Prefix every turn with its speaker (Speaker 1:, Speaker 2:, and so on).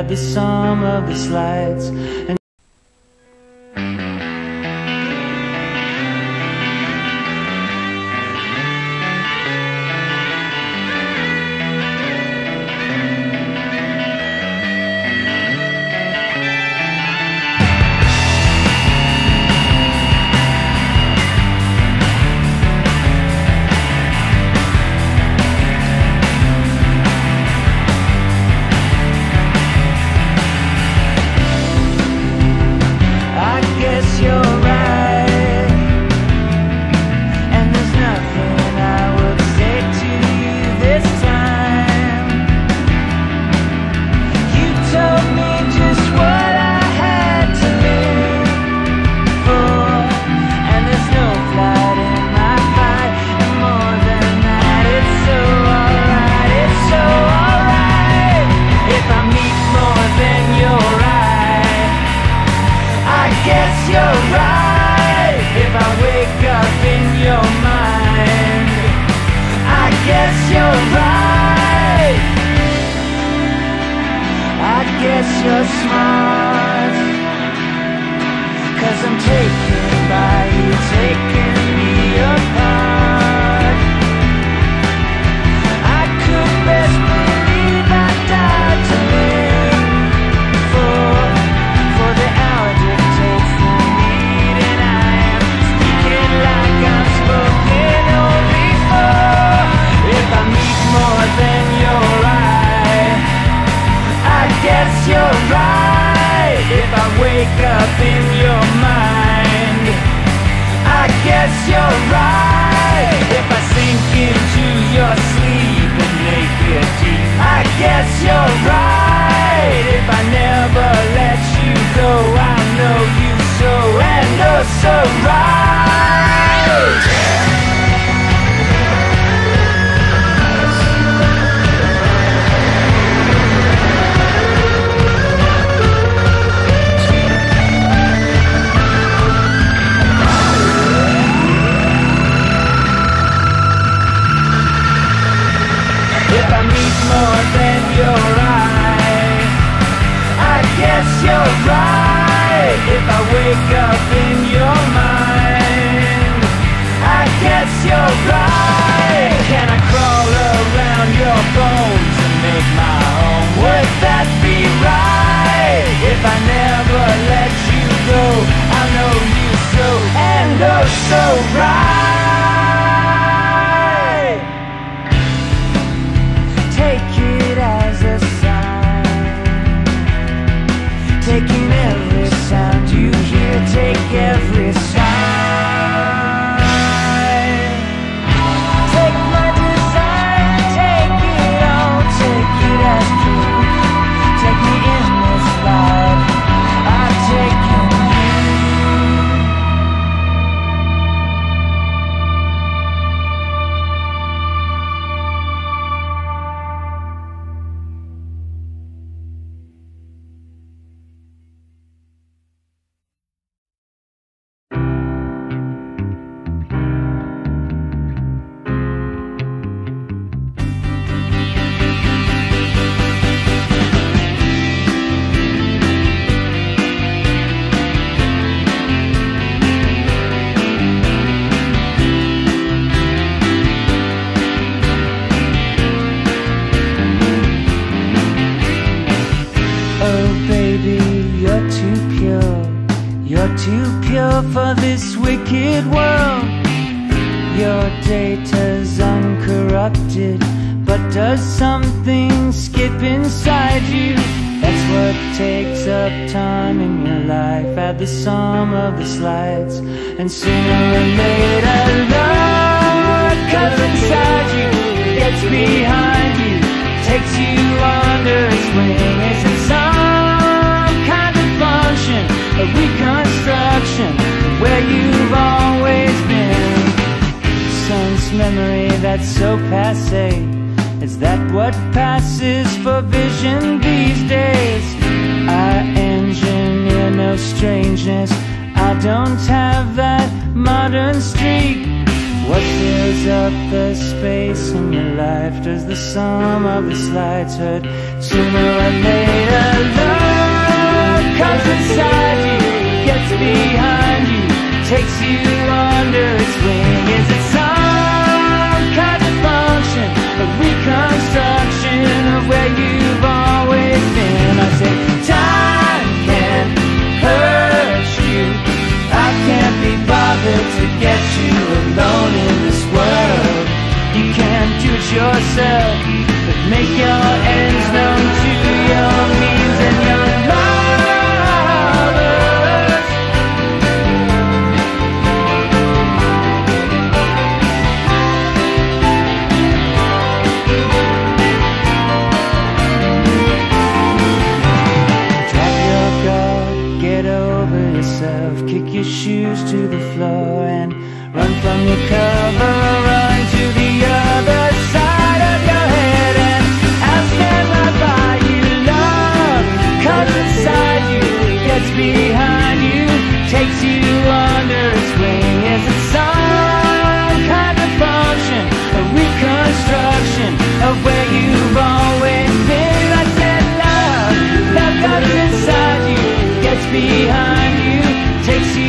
Speaker 1: at the sum of the slides. And you're smart, 'cause I'm taken by you, taking me apart. I could best believe I died to live for the hour dictates the need, and I am speaking like I'm spoken only for. If I meet more than your eye, I guess you're right. If I wake up in your mind, I guess you're right. If I sink into your sleep and make it deep, I guess you're right. If I never let you go, I'll know you so and oh so right. More than your eye, I guess you're right. If I wake up in your mind, I guess you're right. Can I crawl around your bones and make my home? Would that be right? If I never let you go, I know you so and oh so right. Taking every sound you hear, take every sign. Take my design, take it all, take it as proof. Take me in this life, I've taken too pure for this wicked world. Your data's uncorrupted, but does something skip inside you? That's what takes up time in your life at the sum of the slides. And sooner or later love cuts inside you, gets behind you, takes you under its wing. Is it some kind of function, a reconstruction where you've always been? Sense memory that's so passé, is that what passes for vision these days? I engineer no strangeness, I don't have that modern streak. What fills up the space space in your life? Does the sum of its lights hurt sooner or later? Love comes inside you, gets behind you, takes you under its wing. Is it some kind of function, a reconstruction of where you've always been? I say time can hurt you, I can't be bothered to get you alone in this world. You can't do it yourself, but make your ends known to your means and your lovers. Drop your guard, get over yourself, kick your shoes to the floor and run from your cover, run to the other side of your head and I'll stand right by you. Love comes inside you, gets behind you, takes you under its wing. Is it some kind of function, a reconstruction of where you've always been? I said love comes inside you, gets behind you, takes you